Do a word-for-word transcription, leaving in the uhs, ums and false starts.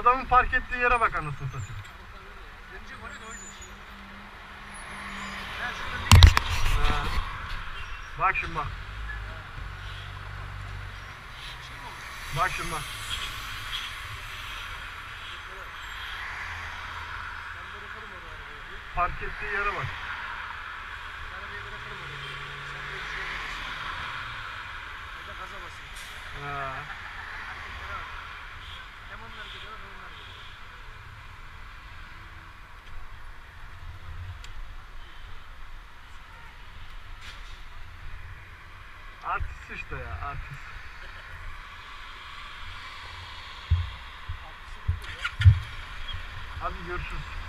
Adamın park ettiği yere bak anasını satayım. Dönecek oraya da oydu. Ha şuradan bir geçecek. Ha. Bak şimdi bak. Bak şimdi bak. Park ettiği yere bak. Arabayı bırakırım oraya. Sen de bir şey olursun. Orada gaza basın. Ha. Hareketlere bak. Hem onlar gidiyor hem onlar gidiyor. Artist işte ya, artist. Hadi görüşürüz.